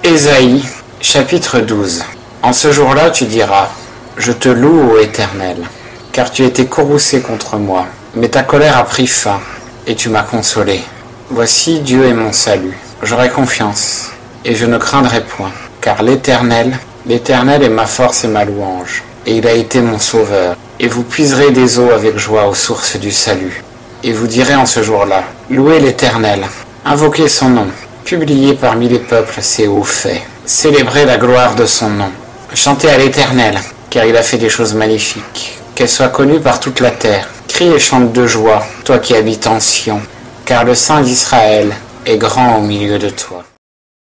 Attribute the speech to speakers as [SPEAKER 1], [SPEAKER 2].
[SPEAKER 1] Ésaïe, chapitre 12. En ce jour-là, tu diras, je te loue, ô Éternel, car tu étais courroucé contre moi, mais ta colère a pris fin, et tu m'as consolé. Voici Dieu est mon salut, j'aurai confiance, et je ne craindrai point, car l'Éternel est ma force et ma louange, et il a été mon sauveur. Et vous puiserez des eaux avec joie aux sources du salut. Et vous direz en ce jour-là, louez l'Éternel, invoquez son nom, publiez parmi les peuples ses hauts faits, célébrez la gloire de son nom, chantez à l'Éternel, car il a fait des choses magnifiques, qu'elle soit connue par toute la terre. Crie et chante de joie, toi qui habites en Sion, car le Saint d'Israël est grand au milieu de toi.